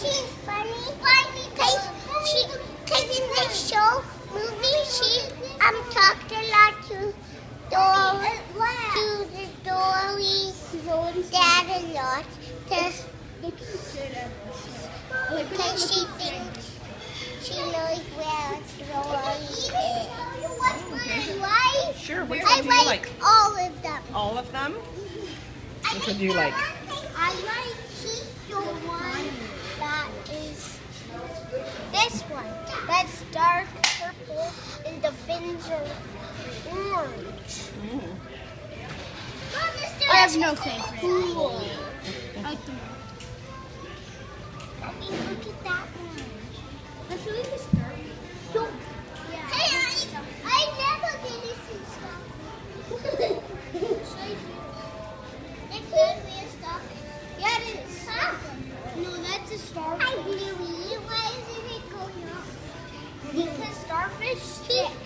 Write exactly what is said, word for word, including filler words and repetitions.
she's funny. Cause she, cause in the show movie, she um talked a lot to Dor to the Dory's dad a lot. Cause, cause she thinks she knows where Dory is. Why? Sure. Which I one do you like, like? all of them. All of them? Which one do you like? I like the one that is this one. That's dark purple and the fins are orange. Mm. I have no favorite. Cool. I like them. Mommy, look at that one. I feel like it's dark. So, yeah. Hey, I, I never did see stuff. It's not real stuff. Yeah, it is. Huh? No, that's a starfish. Hi, Bluey. Why isn't it going up? Because starfish stick.